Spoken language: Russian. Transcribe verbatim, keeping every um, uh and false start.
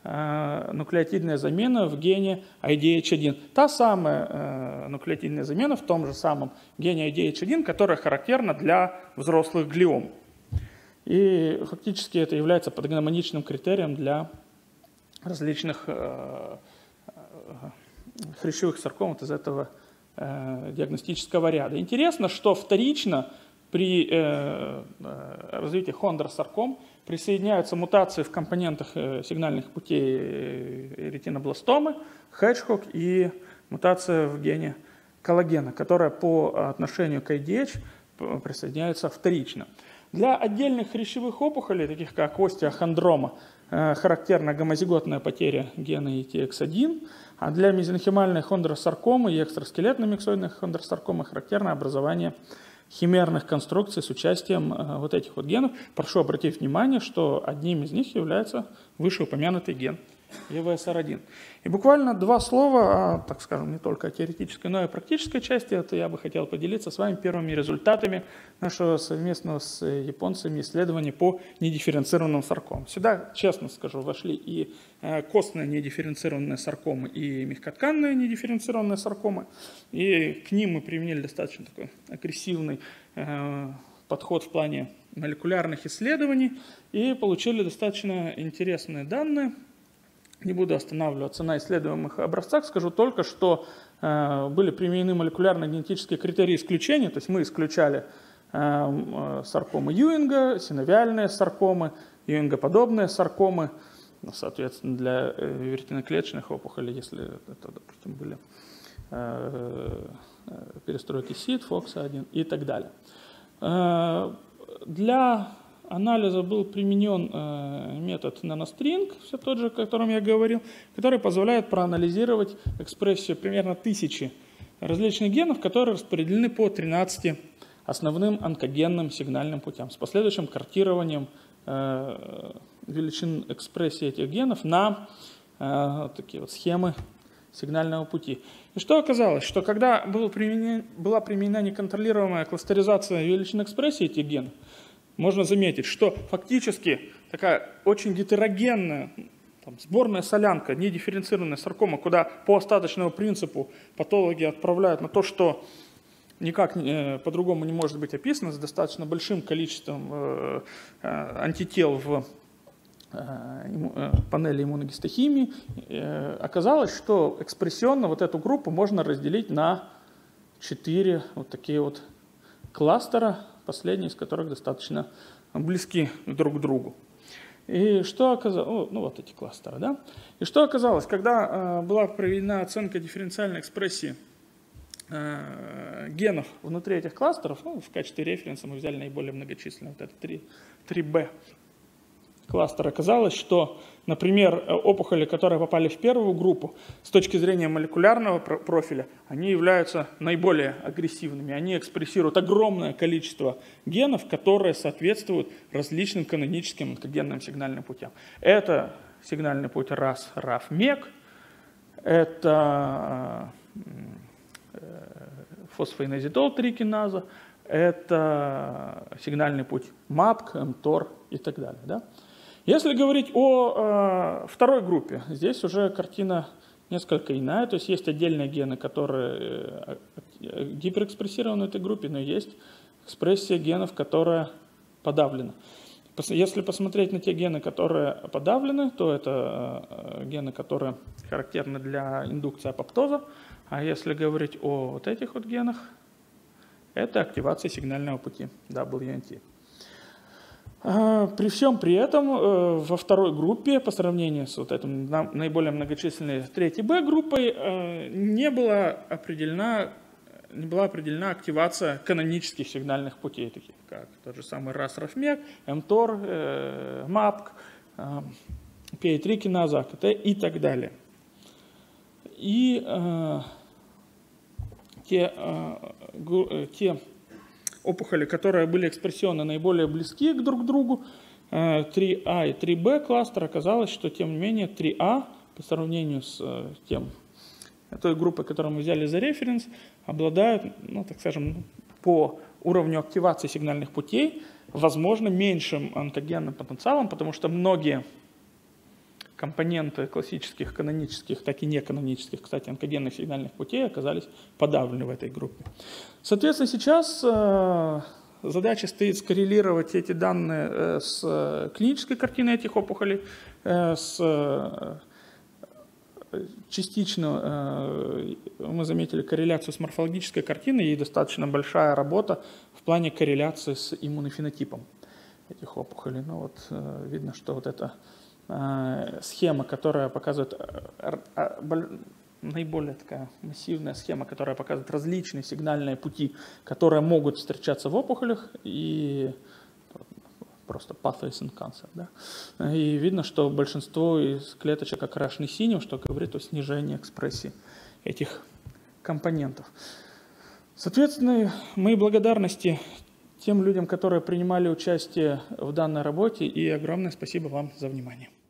нуклеотидная замена в гене ай ди эйч один. Та самая нуклеотидная замена в том же самом гене ай ди эйч один, которая характерна для взрослых глиом. И фактически это является патогномоничным критерием для различных хрящевых сарком вот из этого диагностического ряда. Интересно, что вторично при развитии хондросарком присоединяются мутации в компонентах сигнальных путей ретинобластомы, Хеджхог и мутация в гене коллагена, которая по отношению к ай ди эйч присоединяется вторично. Для отдельных хрящевых опухолей, таких как остеохондрома, характерна гомозиготная потеря гена и ти экс один, а для мезенхимальной хондросаркомы и экстраскелетной миксоидной хондросаркомы характерно образование химерных конструкций с участием вот этих вот генов. Прошу обратить внимание, что одним из них является вышеупомянутый ген и ви эс ар один. И буквально два слова, так скажем, не только о теоретической, но и о практической части. Это я бы хотел поделиться с вами первыми результатами нашего совместного с японцами исследования по недифференцированным саркомам. Сюда, честно скажу, вошли и костные недифференцированные саркомы, и мягкотканные недифференцированные саркомы. И к ним мы применили достаточно такой агрессивный подход в плане молекулярных исследований и получили достаточно интересные данные. Не буду останавливаться на исследуемых образцах, скажу только, что э, были применены молекулярно-генетические критерии исключения, то есть мы исключали э, саркомы Юинга, синовиальные саркомы, Юинга-подобные саркомы, ну, соответственно, для э, веретеноклеточных опухолей, если это, допустим, были э, э, перестройки СИД, фокс один и так далее. Э, для анализа был применен э, метод наностринг, все тот же, о котором я говорил, который позволяет проанализировать экспрессию примерно тысячи различных генов, которые распределены по тринадцати основным онкогенным сигнальным путям с последующим картированием э, величин экспрессии этих генов на э, такие вот схемы сигнального пути. И что оказалось? Что когда был применен, была применена неконтролируемая кластеризация величин экспрессии этих генов, можно заметить, что фактически такая очень гетерогенная там, сборная солянка, недифференцированная саркома, куда по остаточному принципу патологи отправляют на то, что никак э, по-другому не может быть описано, с достаточно большим количеством э, э, антител в э, э, панели иммуногистохимии, э, оказалось, что экспрессионно вот эту группу можно разделить на четыре вот такие вот кластера, последние из которых достаточно близки друг к другу. И что оказалось, ну вот эти кластеры, да? И что оказалось, когда э, была проведена оценка дифференциальной экспрессии э, генов внутри этих кластеров, ну, в качестве референса мы взяли наиболее многочисленные, вот это три бэ кластер, оказалось, что, например, опухоли, которые попали в первую группу, с точки зрения молекулярного профиля, они являются наиболее агрессивными. Они экспрессируют огромное количество генов, которые соответствуют различным каноническим онкогенным сигнальным путям. Это сигнальный путь рас, раф, мек, это фосфоинозидол три киназа, это сигнальный путь мапк, мтор и так далее. Да? Если говорить о э, второй группе, здесь уже картина несколько иная, то есть есть отдельные гены, которые э, гиперэкспрессированы в этой группе, но есть экспрессия генов, которая подавлена. Если посмотреть на те гены, которые подавлены, то это э, гены, которые характерны для индукции апоптоза, а если говорить о вот этих вот генах, это активация сигнального пути дабл ю эн ти. При всем при этом во второй группе, по сравнению с вот этим наиболее многочисленной третьей бэ группой, не была определена, не была определена активация канонических сигнальных путей, таких как тот же самый рас, раф, мек, мтор, мапк, пи эй три киназа, а ка тэ и так далее. И э, те, э, те опухоли, которые были экспрессионно наиболее близки друг к другу, три а и три бэ кластер, оказалось, что тем не менее три а по сравнению с тем, той группой, которую мы взяли за референс, обладают, ну, так скажем, по уровню активации сигнальных путей, возможно, меньшим онкогенным потенциалом, потому что многие компоненты классических, канонических, так и неканонических, кстати, онкогенных сигнальных путей оказались подавлены в этой группе. Соответственно, сейчас задача стоит скоррелировать эти данные с клинической картиной этих опухолей, с частично мы заметили корреляцию с морфологической картиной, и достаточно большая работа в плане корреляции с иммунофенотипом этих опухолей. Ну вот видно, что вот эта схема, которая показывает наиболее такая массивная схема, которая показывает различные сигнальные пути, которые могут встречаться в опухолях, и просто pathways in cancer. Да? И видно, что большинство из клеточек окрашены синим, что говорит о снижении экспрессии этих компонентов. Соответственно, мои благодарности тем людям, которые принимали участие в данной работе, и огромное спасибо вам за внимание.